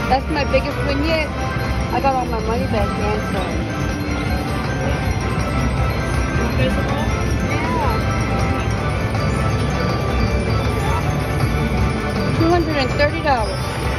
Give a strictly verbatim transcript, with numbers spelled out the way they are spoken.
That's my biggest win yet. I got all my money back and stuff. Invisible? Yeah. two hundred thirty dollars.